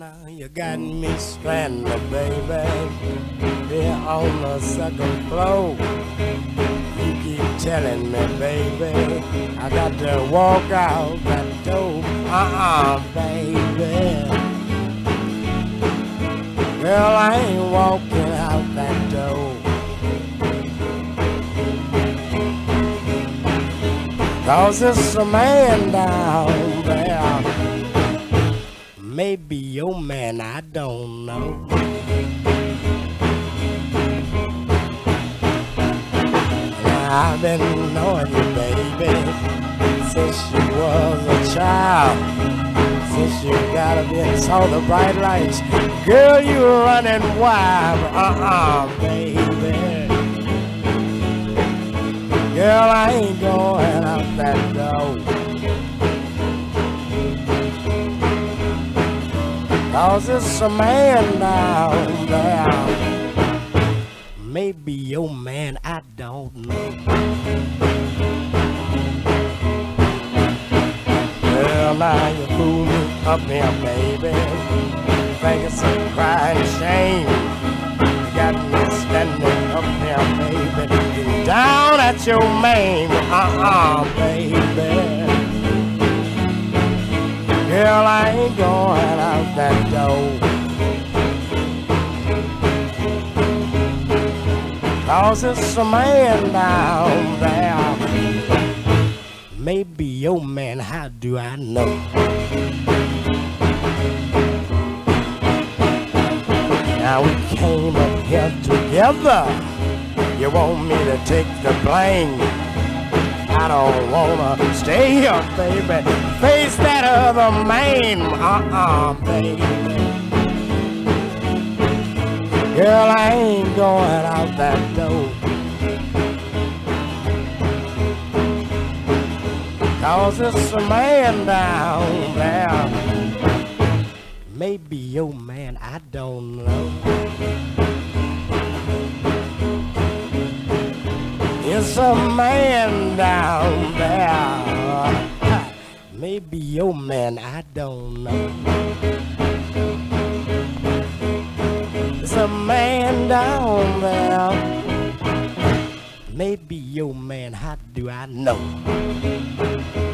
You got me stranded, baby, here on the second floor. You keep telling me, baby, I got to walk out that door. Baby, girl, I ain't walking out that door. 'Cause it's a man down there. Maybe your man, I don't know. I've been knowing you, baby, since you was a child. Since you gotta be and saw the bright lights, girl, you running wild. Baby, girl, I ain't going out that door. 'Cause it's a man down there. Maybe your man, I don't know. Well, now you fool me up here, baby. Think it's a crying shame. You got me standing up here, baby, looking down at your mane. Baby, girl, I ain't going out that door. 'Cause it's a man down there. Maybe your man, how do I know? Now we came up here together. You want me to take the blame? I don't wanna stay here, baby. Face that other man, baby. Girl, I ain't going out that door. 'Cause it's a man down there. Maybe your man, I don't know. It's a man down there. Maybe your man, I don't know. It's a man down there. Maybe your man, how do I know?